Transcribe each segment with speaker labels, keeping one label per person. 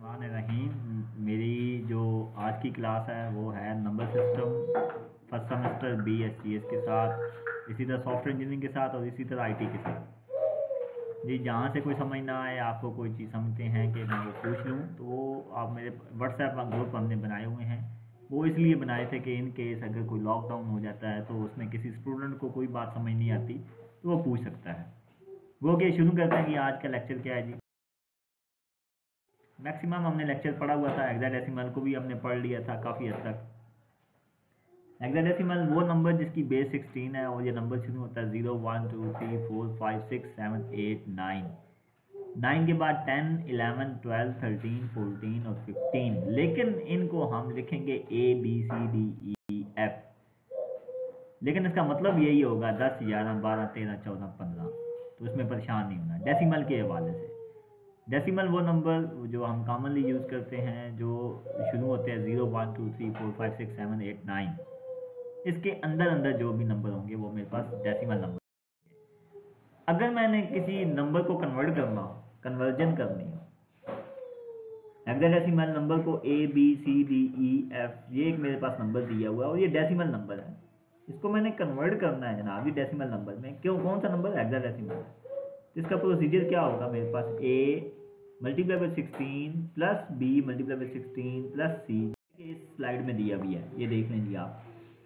Speaker 1: रहीम। मेरी जो आज की क्लास है वो है number system first semester BSTS के साथ, इसी तरह सॉफ्टवेयर इंजीनियरिंग के साथ और इसी तरह IT के साथ। जी, जहाँ से कोई समझ ना आए, आपको कोई चीज़ समझते हैं कि मैं वो पूछ लूँ, तो वो आप मेरे व्हाट्सएप ग्रुप हमने बनाए हुए हैं। वो इसलिए बनाए थे कि इन केस अगर कोई लॉकडाउन हो जाता है तो उसमें किसी स्टूडेंट को कोई बात समझ नहीं आती तो वो पूछ सकता है। वो क्या शुरू करते हैं कि आज का लेक्चर क्या है। जी, मैक्सिमम हमने लेक्चर पढ़ा हुआ था, हेक्साडेसिमल को भी हमने पढ़ लिया था काफ़ी हद तक। हेक्साडेसिमल वो नंबर जिसकी बेस 16 है और ये नंबर शुरू होता है 0 1 2 3 4 5 6 7 8 9। 9 के बाद 10 11 12 13 14 और 15, लेकिन इनको हम लिखेंगे ABCDEF, लेकिन इसका मतलब यही होगा 10 11 12 13 14 15। तो इसमें परेशान नहीं होना डेसिमल के हवाले से। डेसिमल वो नंबर जो हम कॉमनली यूज़ करते हैं, जो शुरू होते हैं 0 1 2 3 4 5 6 7 8 9। इसके अंदर अंदर जो भी नंबर होंगे वो मेरे पास डेसिमल नंबर। अगर मैंने किसी नंबर को कन्वर्ट करना हो, कन्वर्जन करनी हो, हेक्साडेसिमल नंबर को ABCDEF, ये एक मेरे पास नंबर दिया हुआ है और ये डेसिमल नंबर है। इसको मैंने कन्वर्ट करना है जनाब, ये डेसिमल नंबर में। क्यों, कौन सा नंबर? हेक्साडेसिमल। इसका प्रोसीजर क्या होगा? मेरे पास A multiply by 16 plus B multiply by 16 plus C, इस स्लाइड में दिया भी है, ये देख लेंगे आप।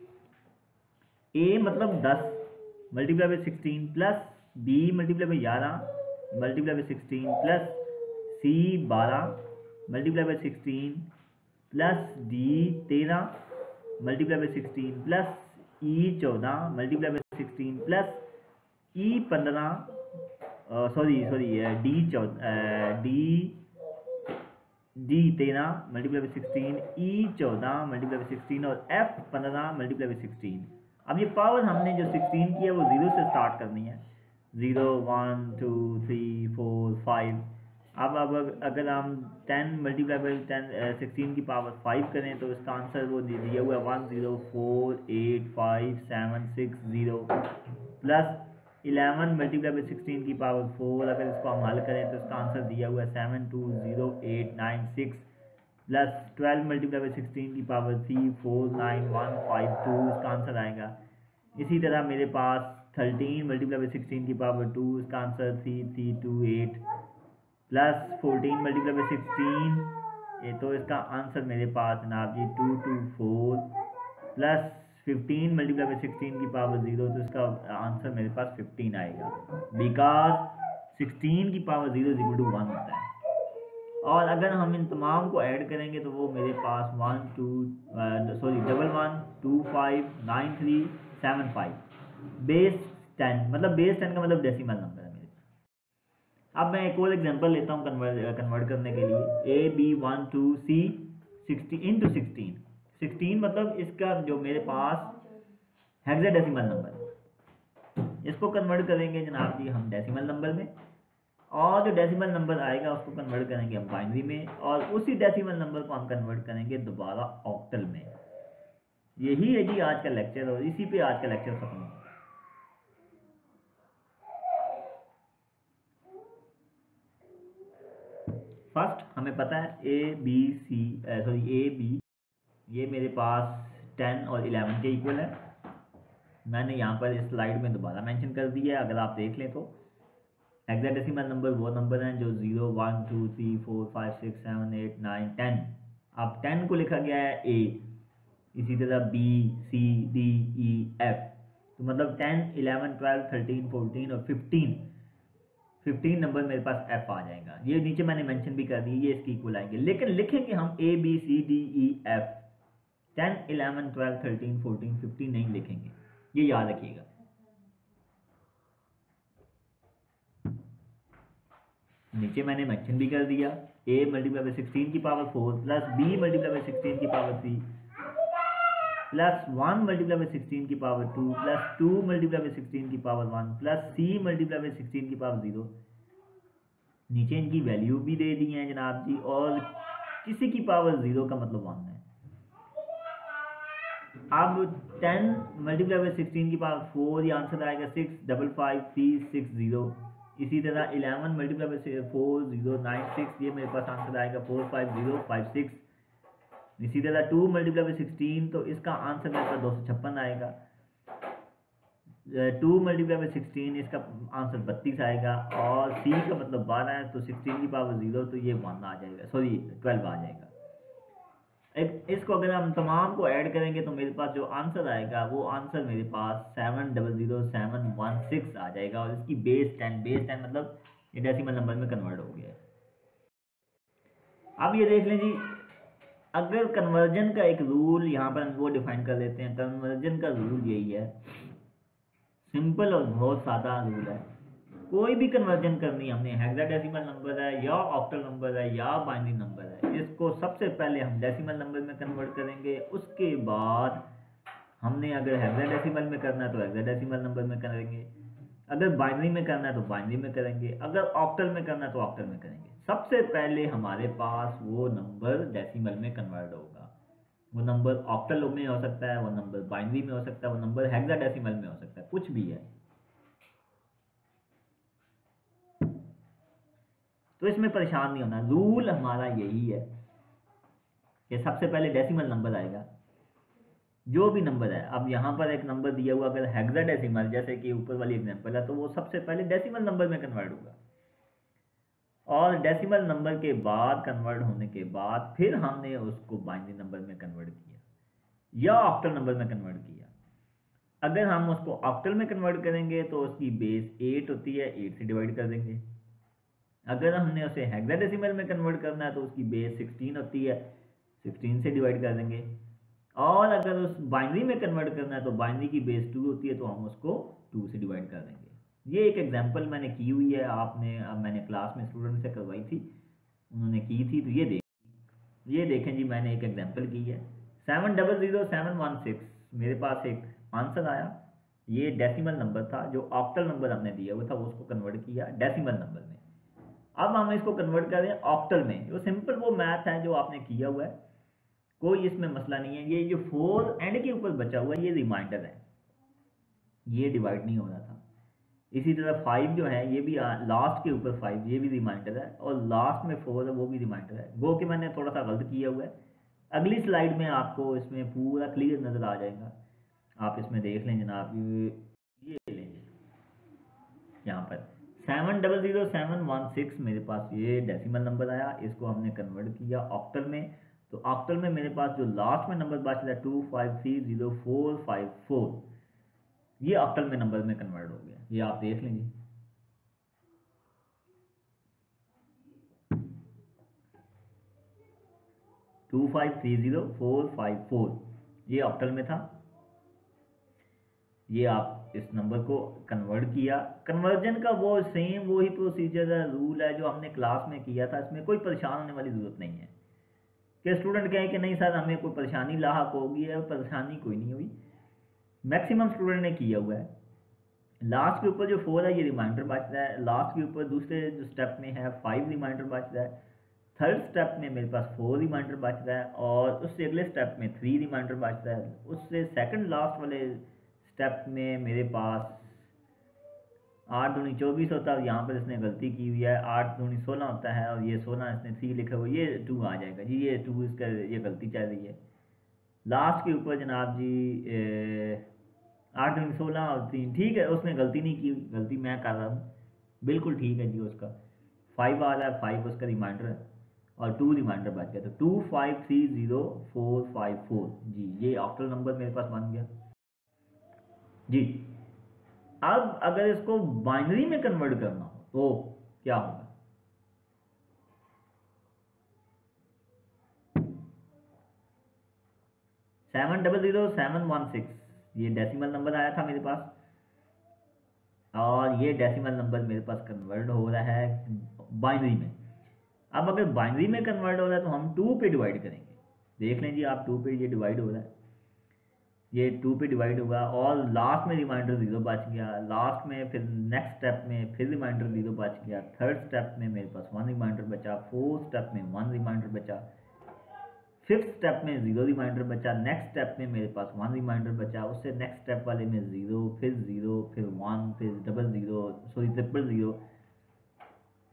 Speaker 1: A मतलब 10 multiply by 16 plus B multiply by 11 multiply by 16 plus C 12 multiply by 16 plus D 13 multiply by 16 plus E 14 multiply by 16 plus E 15 D 13 multiply by 16 E 14 multiply by 16 और F 15 मल्टीप्लाई बाई 16। अब ये power हमने जो 16 की है वो 0 से start करनी है। 0 1 2 3 4 5। अब अगर हम 10 मल्टीप्लाई बाई 16 की पावर 5 करें तो इसका आंसर वो दिया हुआ है 10485760 प्लस 11 मल्टीप्लाई बाई 16 की पावर 4। अगर इसको हम हल करें तो इसका आंसर दिया हुआ है 720896 प्लस 12 मल्टीप्लाई बाई 16 की पावर 349152, इसका आंसर आएगा। इसी तरह मेरे पास 13 मल्टीप्लाई बाई 16 की पावर 2, इसका आंसर 3328 प्लस 14 मल्टीप्लाई बाई 16, ये तो इसका आंसर मेरे पास जनाब जी 224 प्लस 15 मल्टीप्लाई बाई 16 की पावर 0, तो इसका आंसर मेरे पास 15 आएगा, बिकॉज 16 की पावर 0 इक्वल टू 1 होता है। और अगर हम इन तमाम को ऐड करेंगे तो वो मेरे पास 11259375 बेस 10, मतलब बेस 10 का मतलब डेसिमल नंबर है मेरे पास। अब मैं एक और एग्जांपल लेता हूँ कन्वर्ट करने के लिए। AB12C 60 इंटू 16 मतलब इसका जो मेरे पास हेक्साडेसिमल नंबर है, इसको कन्वर्ट करेंगे जनाब जी हम डेसिमल नंबर में, और जो डेसिमल नंबर आएगा उसको कन्वर्ट करेंगे हम बाइनरी में, और उसी डेसिमल नंबर को हम कन्वर्ट करेंगे दोबारा ऑक्टल में। यही है जी आज का लेक्चर, और इसी पे आज का लेक्चर खत्म होगा। फर्स्ट हमें पता है AB, ये मेरे पास 10 और 11 के इक्वल है। मैंने यहाँ पर इस स्लाइड में दोबारा मेंशन कर दिया है, अगर आप देख लें तो हेक्साडेसिमल नंबर वो नंबर हैं जो 0 1 2 3 4 5 6 7 8 9 10। अब 10 को लिखा गया है A, इसी तरह B C D E F, तो मतलब 10 11 12 13 14 और 15 नंबर मेरे पास F आ जाएगा। ये नीचे मैंने मेंशन भी कर दी, ये इसकी इक्वल आएंगे, लेकिन लिखेंगे हम A B C D E F, 10 11 12 13 14 15 नहीं लिखेंगे, ये याद रखिएगा। नीचे मैंने मेंशन भी कर दिया A मल्टीप्लाई बाई 16 की power 4 plus B multiply by 16 की पावर 3 प्लस 1 मल्टीप्लाई बाई 16 की पावर 2 प्लस 2 मल्टीप्लाई बाई 16 की power 1 plus C multiply by 16 की पावर 0। नीचे इनकी वैल्यू भी दे दी है जनाब जी, और किसी की पावर 0 का मतलब 1 है। अब 10 मल्टीप्लाई बाई 16 की पावर 4, ये आंसर आएगा 655360 इसी तरह 11 मल्टीप्लाई बाई 4096, ये मेरे पास आंसर आएगा 45056। इसी तरह 2 मल्टीप्लाई बाई 16, तो इसका आंसर मेरे पास 256 आएगा। 2 मल्टीप्लाई बाई 16, इसका आंसर 32 आएगा। और सी का मतलब 12 है, तो 16 की पावर 0, तो ये 1 आ जाएगा, सॉरी 12 आ जाएगा। इसको अगर हम तमाम को ऐड करेंगे तो मेरे पास जो आंसर आएगा वो आंसर मेरे पास 700716 आ जाएगा। और इसकी बेस 10 मतलब ये डेसिमल नंबर में कन्वर्ट हो गया है। अब ये देख लें जी, अगर कन्वर्जन का एक रूल यहाँ पर हम वो डिफाइन कर लेते हैं। कन्वर्जन का रूल यही है, सिंपल और बहुत सादा रूल है। कोई भी कन्वर्जन करनी है हमने, हेक्साडेसिमल नंबर है या ऑक्टल नंबर है या बाइनरी नंबर है, इसको सबसे पहले हम डेसिमल नंबर में कन्वर्ट करेंगे। उसके बाद हमने अगर हेक्साडेसिमल में करना है तो हेक्साडेसिमल नंबर में करेंगे, अगर बाइनरी में करना है तो बाइनरी में करेंगे, अगर ऑक्टल में करना है तो ऑक्टल में करेंगे। सबसे पहले हमारे पास वो नंबर डेसिमल में कन्वर्ट होगा। वो नंबर ऑक्टल में हो सकता है, वो नंबर बाइनरी में हो सकता है, वो नंबर हेक्साडेसिमल में हो सकता है, कुछ भी है। तो इसमें परेशान नहीं होना, रूल हमारा यही है कि सबसे पहले डेसिमल नंबर आएगा, जो भी नंबर है। अब यहाँ पर एक नंबर दिया हुआ अगर हेक्साडेसिमल, जैसे कि ऊपर वाली एग्जांपल है, तो वो सबसे पहले डेसिमल नंबर में कन्वर्ट होगा। और डेसिमल नंबर के बाद कन्वर्ट होने के बाद फिर हमने उसको बाइनरी नंबर में कन्वर्ट किया या ऑक्टल नंबर में कन्वर्ट किया। अगर हम उसको ऑक्टल में कन्वर्ट करेंगे तो उसकी बेस 8 होती है, 8 से डिवाइड कर देंगे। अगर हमने उसे हेक्साडेसिमल में कन्वर्ट करना है तो उसकी बेस 16 होती है, 16 से डिवाइड कर देंगे। और अगर उस बाइनरी में कन्वर्ट करना है तो बाइनरी की बेस 2 होती है, तो हम उसको 2 से डिवाइड कर देंगे। ये एक एग्जांपल मैंने की हुई है, मैंने क्लास में स्टूडेंट से करवाई थी, उन्होंने की थी। तो ये देखें जी, मैंने एक एग्जांपल की है। 700716 मेरे पास एक आंसर आया। ये डेसिमल नंबर था, जो ऑक्टल नंबर हमने दिया हुआ था वो उसको कन्वर्ट किया डेसिमल नंबर में। अब हम इसको कन्वर्ट कर रहे हैं ऑक्टल में। जो सिंपल वो मैथ है जो आपने किया हुआ है, कोई इसमें मसला नहीं है। ये जो 4 एंड के ऊपर बचा हुआ है ये रिमाइंडर है, ये डिवाइड नहीं हो रहा था। इसी तरह 5 जो है ये भी लास्ट के ऊपर 5, ये भी रिमाइंडर है। और लास्ट में 4 है वो भी रिमाइंडर है। वो कि मैंने थोड़ा सा गलत किया हुआ है, अगली स्लाइड में आपको इसमें पूरा क्लियर नज़र आ जाएगा। आप इसमें देख लें जनाब, ये लेंगे यहाँ पर 700716 मेरे पास ये डेसिमल नंबर आया। इसको हमने कन्वर्ट किया ऑक्टल में। तो ऑक्टल में मेरे पास जो लास्ट में नंबर बच रहा है 2530,454, ये ऑक्टल में नंबर में कन्वर्ट हो गया। ये आप देख लीजिए, टू 2530,454 ये ऑक्टल में था। ये आप इस नंबर को कन्वर्ट किया। कन्वर्जन का वो सेम वही प्रोसीजर है, रूल है जो हमने क्लास में किया था। इसमें कोई परेशान होने वाली ज़रूरत नहीं है कि स्टूडेंट कहें कि नहीं सर हमें कोई परेशानी लाहक होगी है। परेशानी कोई नहीं हुई, मैक्सिमम स्टूडेंट ने किया हुआ है। लास्ट के ऊपर जो 4 है ये रिमाइंडर बच रहा है। लास्ट के ऊपर दूसरे जो स्टेप में है 5 रिमाइंडर बच रहा है। थर्ड स्टेप में मेरे पास 4 रिमाइंडर बच रहा है। और उससे अगले स्टेप में 3 रिमाइंडर बच रहा है। उससे सेकंड लास्ट वाले स्टेप में मेरे पास 8 दूनी 24 होता है। यहाँ पर इसने गलती की हुई है, 8 दूनी 16 होता है और ये 16 इसने 3 लिखा हुआ है, ये 2 आ जाएगा जी। ये 2 इसका ये गलती चल रही है। लास्ट के ऊपर जनाब जी 8 दूनी 16 और 3, ठीक है उसने गलती नहीं की हुई, गलती मैं कर रहा हूँ, बिल्कुल ठीक है जी। उसका 5 आ रहा है, 5 उसका रिमाइंडर है और 2 रिमाइंडर बच गया। तो 2530,454 जी, ये ऑक्टल नंबर मेरे पास बन गया जी। अब अगर इसको बाइनरी में कन्वर्ट करना हो तो क्या होगा? सेवन 00716 ये डेसिमल नंबर आया था मेरे पास और ये डेसिमल नंबर मेरे पास कन्वर्ट हो रहा है बाइनरी में। अब अगर बाइनरी में कन्वर्ट हो रहा है तो हम 2 पे डिवाइड करेंगे। देख लें जी आप, 2 पे ये डिवाइड हो रहा है, ये 2 पे डिवाइड होगा और लास्ट में रिमाइंडर 0 बच गया। लास्ट में फिर नेक्स्ट स्टेप में फिर रिमाइंडर 0 बच गया। थर्ड स्टेप में मेरे पास 1 रिमाइंडर बचा। फोर्थ स्टेप में 1 रिमाइंडर बचा। फिफ्थ स्टेप में 0 रिमाइंडर बचा। नेक्स्ट स्टेप में मेरे पास 1 रिमाइंडर बचा। उससे नेक्स्ट स्टेप वाले में 0, फिर 0, फिर 1, फिर 00, सॉरी 000,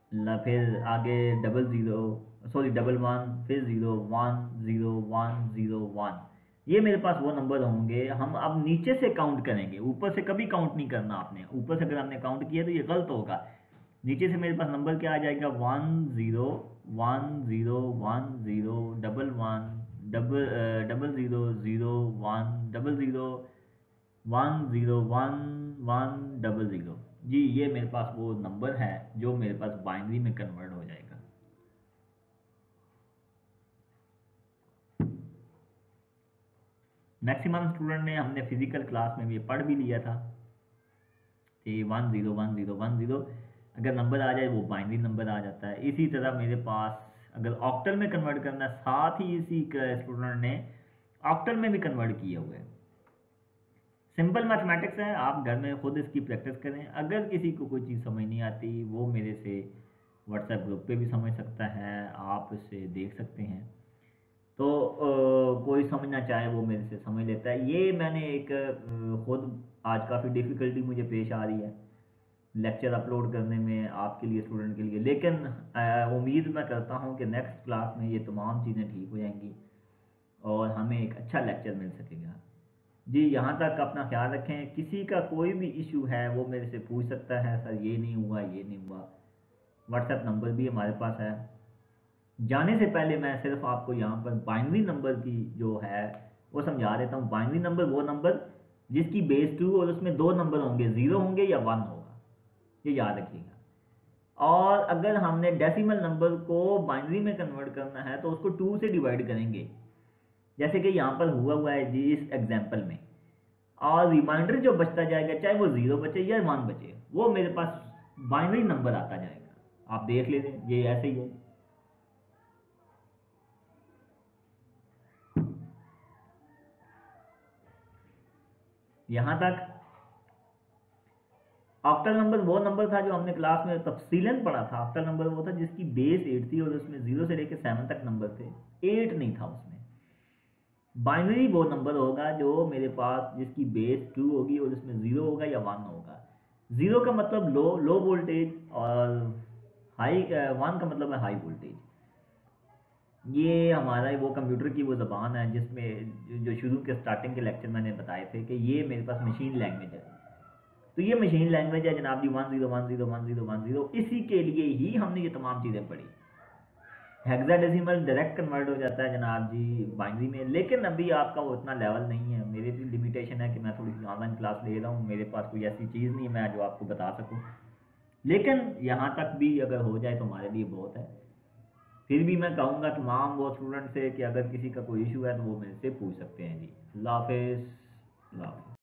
Speaker 1: फिर आगे double zero, sorry double one, फिर zero one zero one zero one, ये मेरे पास वो नंबर होंगे। हम अब नीचे से काउंट करेंगे, ऊपर से कभी काउंट नहीं करना आपने। ऊपर से अगर आपने काउंट किया तो ये गलत होगा। नीचे से मेरे पास नंबर क्या आ जाएगा, one zero one zero one zero double one double zero zero one double zero one zero one one double zero. जी ये मेरे पास वो नंबर है जो मेरे पास बाइनरी में कन्वर्ट हो जाएगा। मैक्सिमम स्टूडेंट ने, हमने फिजिकल क्लास में भी ये पढ़ भी लिया था कि one zero one zero one zero अगर नंबर आ जाए वो बाइनरी नंबर आ जाता है। इसी तरह मेरे पास अगर ऑक्टल में कन्वर्ट करना है, साथ ही इसी स्टूडेंट ने ऑक्टल में भी कन्वर्ट किए हुए। सिंपल मैथमेटिक्स है, आप घर में खुद इसकी प्रैक्टिस करें। अगर किसी को कोई चीज़ समझ नहीं आती वो मेरे से व्हाट्सएप ग्रुप पे भी समझ सकता है, आप इसे देख सकते हैं। तो कोई समझना चाहे वो मेरे से समझ लेता है। ये मैंने एक खुद आज काफ़ी डिफ़िकल्टी मुझे पेश आ रही है लेक्चर अपलोड करने में आपके लिए, स्टूडेंट के लिए, लेकिन उम्मीद मैं करता हूँ कि नेक्स्ट क्लास में ये तमाम चीज़ें ठीक हो जाएंगी और हमें एक अच्छा लेक्चर मिल सकेगा। जी यहाँ तक अपना ख्याल रखें। किसी का कोई भी इशू है वो मेरे से पूछ सकता है, सर ये नहीं हुआ ये नहीं हुआ। व्हाट्सएप नंबर भी हमारे पास है। जाने से पहले मैं सिर्फ आपको यहाँ पर बाइनरी नंबर की जो है वो समझा देता हूँ। बाइनरी नंबर वो नंबर जिसकी बेस 2 और उसमें दो नंबर होंगे, 0 होंगे या 1 होगा, ये याद रखिएगा। और अगर हमने डेसिमल नंबर को बाइनरी में कन्वर्ट करना है तो उसको 2 से डिवाइड करेंगे, जैसे कि यहाँ पर हुआ है जी इस एग्जाम्पल में। और रिमाइंडर जो बचता जाएगा, चाहे वो 0 बचे या 1 बचे, वो मेरे पास बाइनरी नंबर आता जाएगा। आप देख लेते ये ऐसे ही है। यहाँ तक ऑक्टल नंबर वो नंबर था जो हमने क्लास में तफसीलन पढ़ा था। ऑक्टल नंबर वो था जिसकी बेस 8 थी और उसमें 0 से लेकर 7 तक नंबर थे, 8 नहीं था उसमें। बाइनरी वो नंबर होगा जो मेरे पास जिसकी बेस 2 होगी और उसमें 0 होगा या 1 होगा। 0 का मतलब लो वोल्टेज और हाई 1 का मतलब है हाई वोल्टेज। ये हमारा वो कंप्यूटर की वो ज़बान है जिसमें जो शुरू के स्टार्टिंग के लेक्चर मैंने बताए थे कि ये मेरे पास मशीन लैंग्वेज है। तो ये मशीन लैंग्वेज है जनाब जी 10101010, इसी के लिए ही हमने ये तमाम चीज़ें पढ़ी। हेक्साडेसिमल डायरेक्ट कन्वर्ट हो जाता है जनाब जी बाइनरी में, लेकिन अभी आपका वो उतना लेवल नहीं है। मेरे भी लिमिटेशन है कि मैं थोड़ी सी ऑनलाइन क्लास ले रहा हूँ, मेरे पास कोई ऐसी चीज़ नहीं है मैं जो आपको बता सकूँ। लेकिन यहाँ तक भी अगर हो जाए तो हमारे लिए बहुत है। फिर भी मैं कहूँगा तमाम वो स्टूडेंट से कि अगर किसी का कोई इशू है तो वो मेरे से पूछ सकते हैं जी। अल्लाह हाफिज़।